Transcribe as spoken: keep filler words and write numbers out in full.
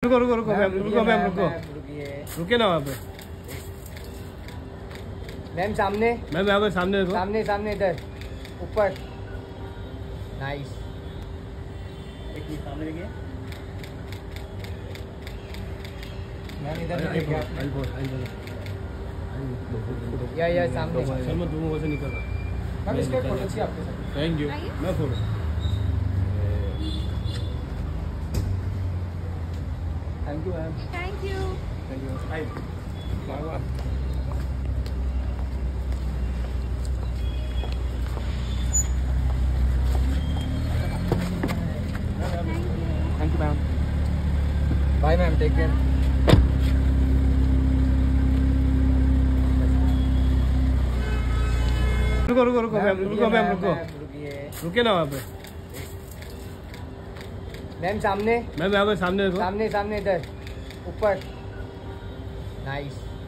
रुको रुको रुको मैम रुको मैम रुको रुके ना वहाँ पे मैम। सामने मैम यहाँ पे सामने देखो। सामने सामने इधर ऊपर। नाइस। देखिए सामने देखिए मैम इधर देखिए। या या सामने सलमान तुम वैसे निकल रहा। मैम इसका फोटो चाहिए आपके साथ। Thank you. मैं photo thank you ma'am. Thank you. Thank you. Hi वाह वाह। Thank you ma'am. Bye ma'am, take care. रुको रुको रुको मैम रुको मैम रुको रुके ना वहाँ पे मैम। सामने मैम यहाँ पे सामने देखो। सामने सामने इधर ऊपर। नाइस।